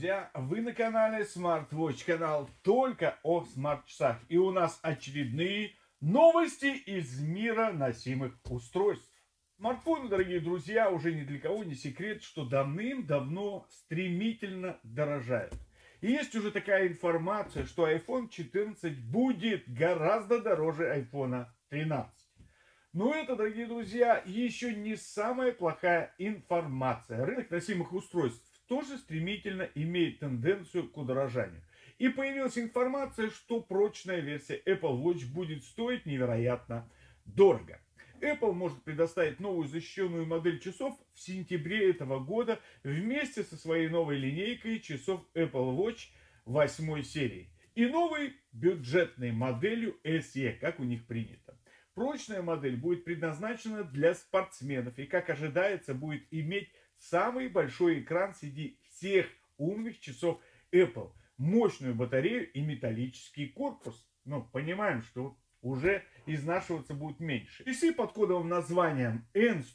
друзья, вы на канале SmartWatch, канал только о смарт-часах. И у нас очередные новости из мира носимых устройств. Смартфоны, дорогие друзья, уже ни для кого не секрет, что давным-давно стремительно дорожают. И есть уже такая информация, что iPhone 14 будет гораздо дороже iPhone 13. Но это, дорогие друзья, еще не самая плохая информация. Рынок носимых устройств тоже стремительно имеет тенденцию к удорожанию. И появилась информация, что прочная версия Apple Watch будет стоить невероятно дорого. Apple может предоставить новую защищенную модель часов в сентябре этого года вместе со своей новой линейкой часов Apple Watch 8 серии. И новой бюджетной моделью SE, как у них принято. Прочная модель будет предназначена для спортсменов и, как ожидается, будет иметь самый большой экран среди всех умных часов Apple, мощную батарею и металлический корпус. Но понимаем, что уже изнашиваться будет меньше. Часы под кодовым названием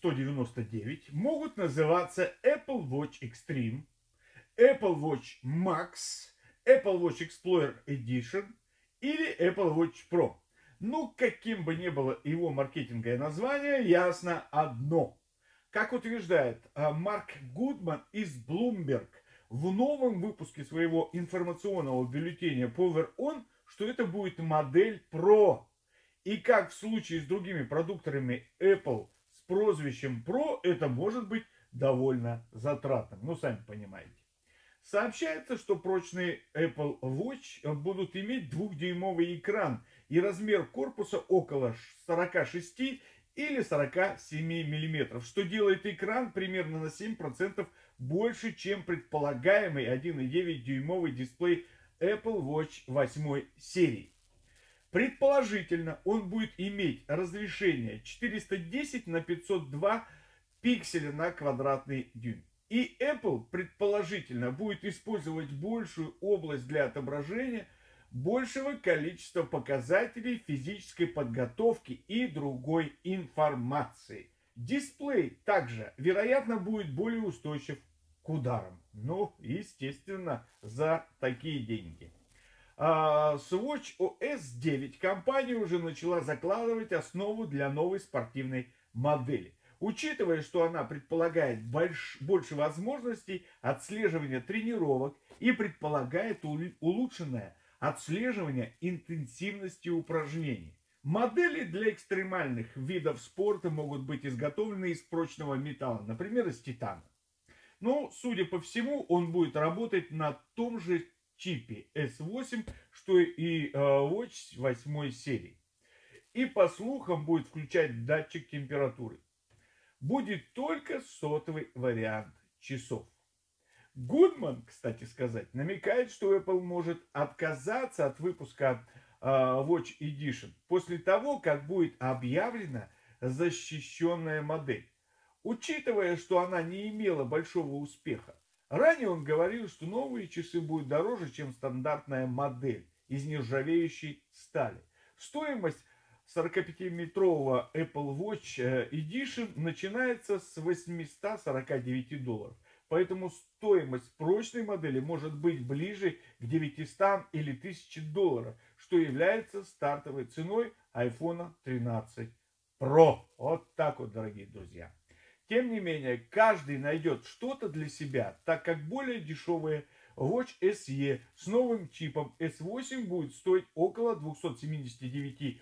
N199 могут называться Apple Watch Extreme, Apple Watch Max, Apple Watch Explorer Edition или Apple Watch Pro. Ну, каким бы ни было его маркетинговое название, ясно одно. Как утверждает Марк Гудман из Bloomberg в новом выпуске своего информационного бюллетеня Power On, что это будет модель Pro. И как в случае с другими продукторами Apple с прозвищем Pro, это может быть довольно затратным. Ну, сами понимаете. Сообщается, что прочные Apple Watch будут иметь 2-дюймовый экран и размер корпуса около 46 или 47 мм, что делает экран примерно на 7% больше, чем предполагаемый 1,9-дюймовый дисплей Apple Watch 8 серии. Предположительно, он будет иметь разрешение 410 на 502 пикселя на квадратный дюйм. И Apple, предположительно, будет использовать большую область для отображения большего количества показателей физической подготовки и другой информации. Дисплей также, вероятно, будет более устойчив к ударам. Ну, естественно, за такие деньги. С Watch OS 9 компания уже начала закладывать основу для новой спортивной модели. Учитывая, что она предполагает больше возможностей отслеживания тренировок и предполагает улучшенное отслеживание интенсивности упражнений. Модели для экстремальных видов спорта могут быть изготовлены из прочного металла, например, из титана. Но, судя по всему, он будет работать на том же чипе S8, что и Watch 8 серии. И, по слухам, будет включать датчик температуры. Будет только сотовый вариант часов. Гудман, кстати сказать, намекает, что Apple может отказаться от выпуска Watch Edition после того, как будет объявлена защищенная модель, учитывая, что она не имела большого успеха. Ранее он говорил, что новые часы будут дороже, чем стандартная модель из нержавеющей стали. Стоимость 45-метрового Apple Watch Edition начинается с $849. Поэтому стоимость прочной модели может быть ближе к 900 или $1000, что является стартовой ценой iPhone 13 Pro. Вот так вот, дорогие друзья. Тем не менее, каждый найдет что-то для себя, так как более дешевые Watch SE с новым чипом S8 будет стоить около $279,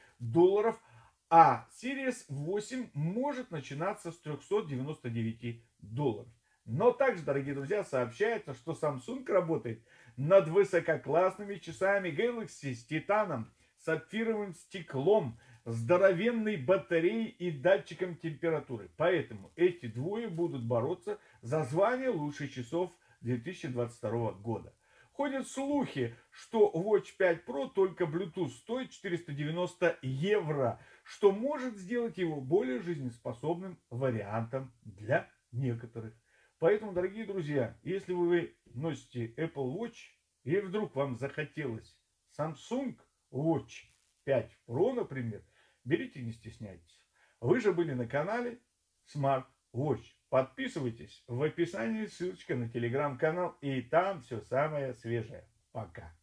а Series 8 может начинаться с $399. Но также, дорогие друзья, сообщается, что Samsung работает над высококлассными часами Galaxy с титаном, сапфировым стеклом, здоровенной батареей и датчиком температуры. Поэтому эти двое будут бороться за звание лучших часов 2022 года. Ходят слухи, что Watch 5 Pro только Bluetooth стоит 490 евро, что может сделать его более жизнеспособным вариантом для некоторых. Поэтому, дорогие друзья, если вы носите Apple Watch и вдруг вам захотелось Samsung Watch 5 Pro, например, берите, не стесняйтесь. Вы же были на канале Smart Watch. Подписывайтесь. В описании ссылочка на телеграм-канал. И там все самое свежее. Пока.